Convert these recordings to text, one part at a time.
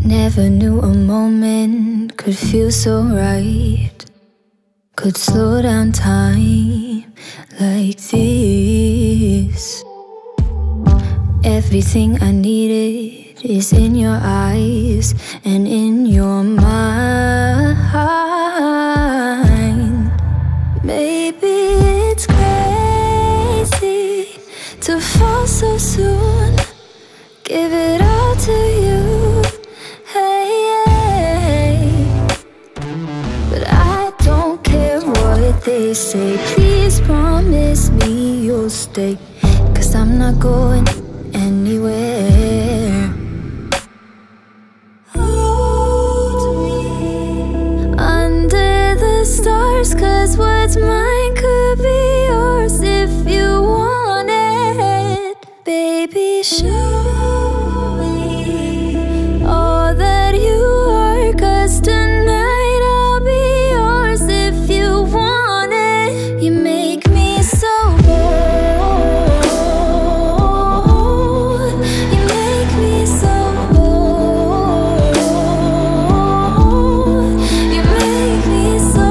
Never knew a moment could feel so right, could slow down time like this. Everything I needed is in your eyes and in your mind. Maybe it's crazy to fall so soon, give it all to you, hey. But I don't care what they say, please promise me you'll stay, 'cause I'm not going anywhere. Hold me under the stars, 'cause what's mine could be yours if you want it. Baby, show me all that you are, 'cause tonight I'll be yours if you want it. You make me so bold, you make me so bold, you make me so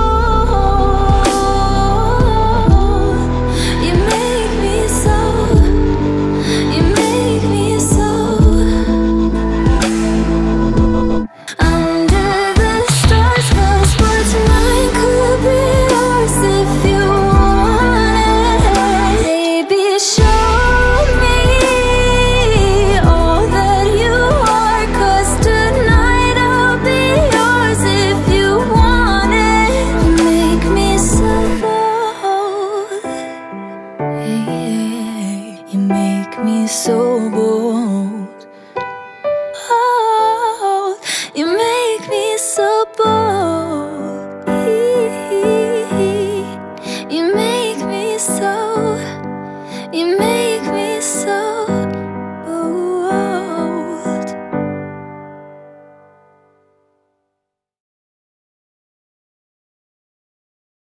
bold, you make me so, you make me so. Under the stars, 'cause what's mine could be yours if you want it. Baby, show me all that you are, 'cause tonight I'll be yours if you want it. You make me so bold, yeah, you make me so bold.